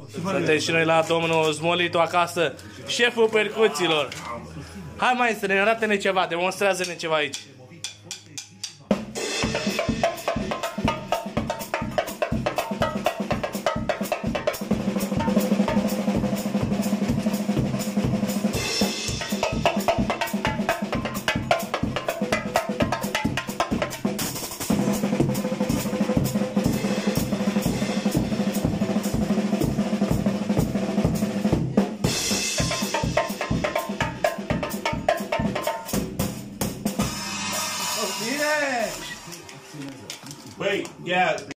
Suntem și noi la domnul Smolitu acasă, șeful percuțiilor. Hai mai să ne arate-ne ceva, demonstrează-ne ceva aici.